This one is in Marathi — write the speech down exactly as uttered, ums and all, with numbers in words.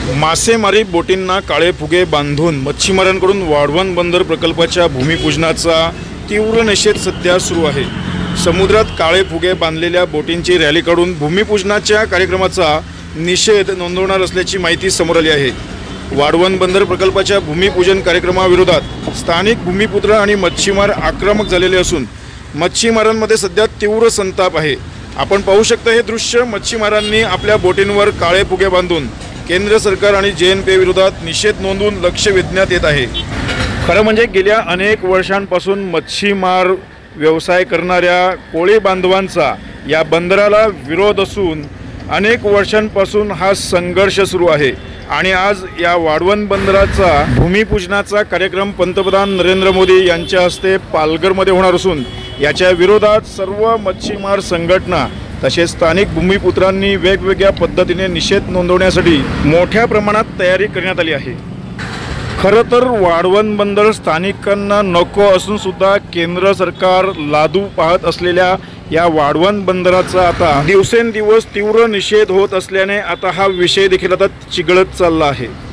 मासेमारी बोटींना काळे फुगे बांधून मच्छीमारांकडून वाढवण बंदर प्रकल्पाच्या भूमिपूजनाचा तीव्र निषेध सध्या सुरू आहे। समुद्रात काळे फुगे बांधलेल्या बोटींची रॅली काढून भूमिपूजनाच्या कार्यक्रमाचा निषेध नोंदवणार असल्याची माहिती समोर आली आहे। वाढवण बंदर प्रकल्पाच्या भूमिपूजन कार्यक्रमाविरोधात स्थानिक भूमिपुत्र आणि मच्छीमार आक्रमक झालेले असून मच्छीमारांमध्ये सध्या तीव्र संताप आहे। आपण पाहू शकता हे दृश्य मच्छीमारांनी आपल्या बोटींवर काळे फुगे बांधून केंद्र सरकार आणि जे एन पी विरोधात निषेध नोंदवून लक्ष वेधण्यात येत आहे। खरं म्हणजे गेल्या अनेक वर्षांपासून मच्छीमार व्यवसाय करणाऱ्या कोळी बांधवांचा या बंदराला विरोध असून अनेक वर्षांपासून हा संघर्ष सुरू आहे आणि आज या वाढवण बंदराचा भूमिपूजनाचा कार्यक्रम पंतप्रधान नरेंद्र मोदी यांच्या हस्ते पालघरमध्ये होणार असून याच्या विरोधात सर्व मच्छीमार संघटना तसेच स्थानिक भूमिपुत्रांनी वेगवेगळ्या पद्धतीने निषेध नोंदवण्यासाठी मोठ्या प्रमाणात तयारी करण्यात आली आहे। खरं तर वाढवण बंदर स्थानिकांना नको असून सुद्धा केंद्र सरकार लादू पाहत असलेल्या या वाढवण बंदराचा आता दिवसेंदिवस तीव्र निषेध होत असल्याने आता हा विषय देखील आता चिघळत चालला आहे।